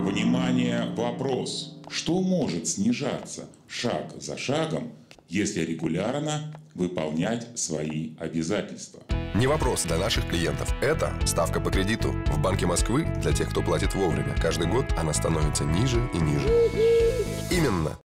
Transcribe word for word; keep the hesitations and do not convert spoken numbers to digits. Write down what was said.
Внимание, вопрос. Что может снижаться шаг за шагом, если регулярно выполнять свои обязательства? Не вопрос для наших клиентов. Это ставка по кредиту. В Банке Москвы для тех, кто платит вовремя. Каждый год она становится ниже и ниже. Именно.